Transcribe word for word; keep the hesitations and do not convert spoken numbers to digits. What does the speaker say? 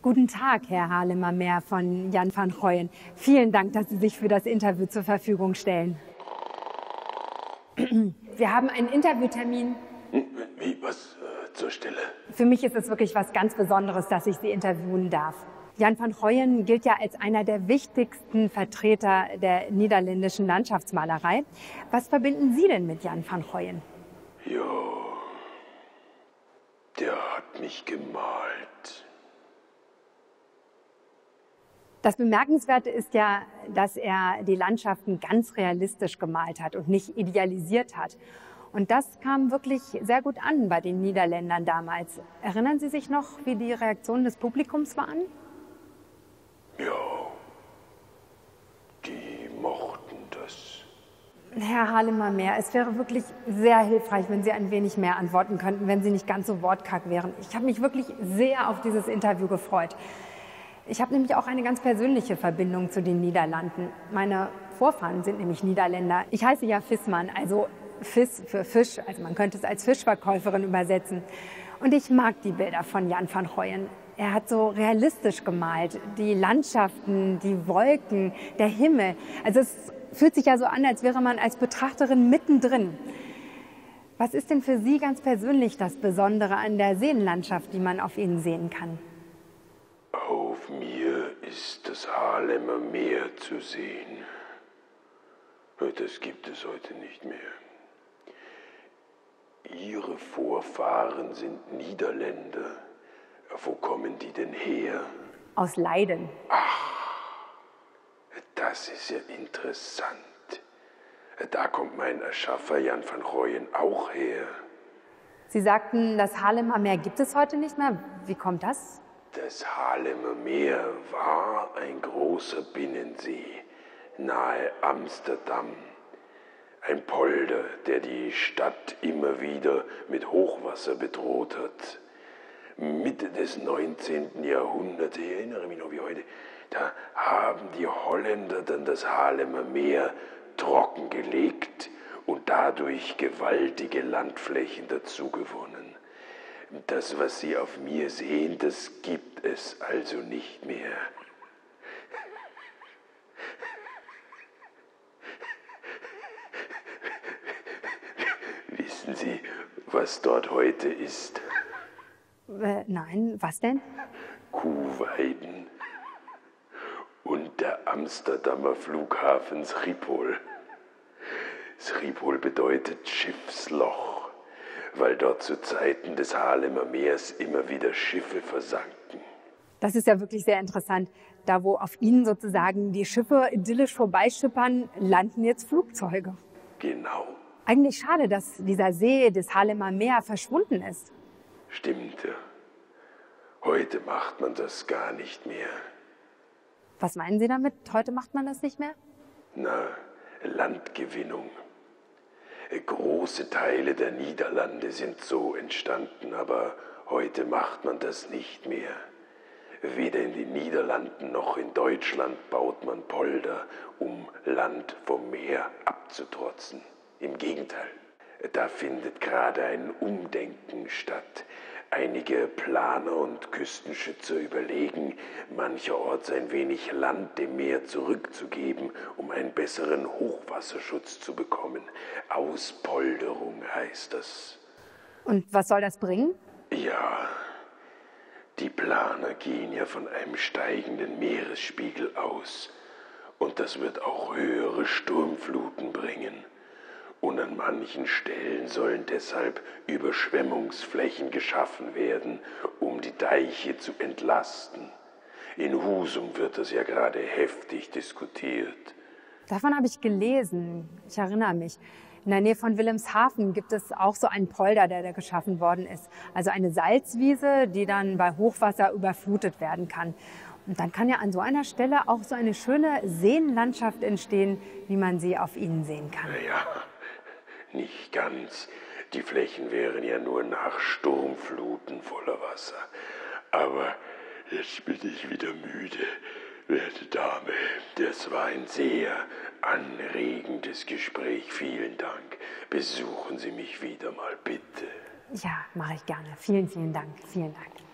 Guten Tag, Herr Haarlemmermeer von Jan van Rooyen. Vielen Dank, dass Sie sich für das Interview zur Verfügung stellen. Wir haben einen Interviewtermin. Wie, was äh, zur Stelle? Für mich ist es wirklich was ganz Besonderes, dass ich Sie interviewen darf. Jan van Rooyen gilt ja als einer der wichtigsten Vertreter der niederländischen Landschaftsmalerei. Was verbinden Sie denn mit Jan van Rooyen? Ja, der hat mich gemalt. Das Bemerkenswerte ist ja, dass er die Landschaften ganz realistisch gemalt hat und nicht idealisiert hat. Und das kam wirklich sehr gut an bei den Niederländern damals. Erinnern Sie sich noch, wie die Reaktionen des Publikums waren? Ja, die mochten das. Herr Haarlemmermeer, es wäre wirklich sehr hilfreich, wenn Sie ein wenig mehr antworten könnten, wenn Sie nicht ganz so wortkarg wären. Ich habe mich wirklich sehr auf dieses Interview gefreut. Ich habe nämlich auch eine ganz persönliche Verbindung zu den Niederlanden. Meine Vorfahren sind nämlich Niederländer. Ich heiße ja Visman, also Vis für Fisch, also man könnte es als Fischverkäuferin übersetzen. Und ich mag die Bilder von Jan van Rooyen. Er hat so realistisch gemalt, die Landschaften, die Wolken, der Himmel. Also es fühlt sich ja so an, als wäre man als Betrachterin mittendrin. Was ist denn für Sie ganz persönlich das Besondere an der Seenlandschaft, die man auf Ihnen sehen kann? Auf mir ist das Haarlemmermeer zu sehen. Das gibt es heute nicht mehr. Ihre Vorfahren sind Niederländer. Wo kommen die denn her? Aus Leiden. Ach, das ist ja interessant. Da kommt mein Erschaffer Jan van Rooyen auch her. Sie sagten, das Haarlemmermeer gibt es heute nicht mehr. Wie kommt das? Das Haarlemmermeer war ein großer Binnensee nahe Amsterdam. Ein Polder, der die Stadt immer wieder mit Hochwasser bedroht hat. Mitte des neunzehnten Jahrhunderts, ich erinnere mich noch wie heute, da haben die Holländer dann das Haarlemmermeer trockengelegt und dadurch gewaltige Landflächen dazugewonnen. Das, was Sie auf mir sehen, das gibt es also nicht mehr. Wissen Sie, was dort heute ist? Äh, nein, was denn? Kuhweiden und der Amsterdamer Flughafen Schiphol. Schiphol bedeutet Schiffsloch, weil dort zu Zeiten des Haarlemmermeers immer wieder Schiffe versanken. Das ist ja wirklich sehr interessant. Da, wo auf Ihnen sozusagen die Schiffe idyllisch vorbeischippern, landen jetzt Flugzeuge. Genau. Eigentlich schade, dass dieser See des Haarlemmermeer verschwunden ist. Stimmt ja. Heute macht man das gar nicht mehr. Was meinen Sie damit? Heute macht man das nicht mehr? Na, Landgewinnung. Große Teile der Niederlande sind so entstanden, aber heute macht man das nicht mehr. Weder in den Niederlanden noch in Deutschland baut man Polder, um Land vom Meer abzutrotzen. Im Gegenteil, da findet gerade ein Umdenken statt. Einige Planer und Küstenschützer überlegen, mancherorts ein wenig Land dem Meer zurückzugeben, um einen besseren Hochwasserschutz zu bekommen. Auspolderung heißt das. Und was soll das bringen? Ja, die Planer gehen ja von einem steigenden Meeresspiegel aus. Und das wird auch höhere Sturmfluten bringen. Und an manchen Stellen sollen deshalb Überschwemmungsflächen geschaffen werden, um die Deiche zu entlasten. In Husum wird das ja gerade heftig diskutiert. Davon habe ich gelesen. Ich erinnere mich. In der Nähe von Wilhelmshaven gibt es auch so einen Polder, der da geschaffen worden ist. Also eine Salzwiese, die dann bei Hochwasser überflutet werden kann. Und dann kann ja an so einer Stelle auch so eine schöne Seenlandschaft entstehen, wie man sie auf Ihnen sehen kann. Ja, nicht ganz. Die Flächen wären ja nur nach Sturmfluten voller Wasser. Aber jetzt bin ich wieder müde, werte Dame. Das war ein sehr anregendes Gespräch. Vielen Dank. Besuchen Sie mich wieder mal, bitte. Ja, mache ich gerne. Vielen, vielen Dank. Vielen Dank.